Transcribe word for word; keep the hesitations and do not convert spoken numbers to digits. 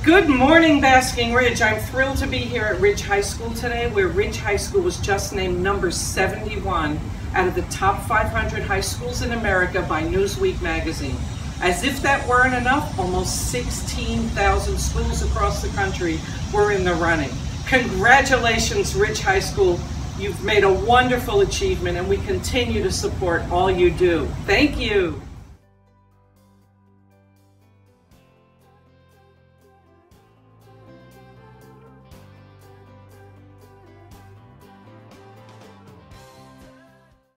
Good morning, Basking Ridge. I'm thrilled to be here at Ridge High School today, where Ridge High School was just named number seventy-one out of the top five hundred high schools in America by Newsweek Magazine. As if that weren't enough, almost sixteen thousand schools across the country were in the running. Congratulations, Ridge High School. You've made a wonderful achievement, and we continue to support all you do. Thank you.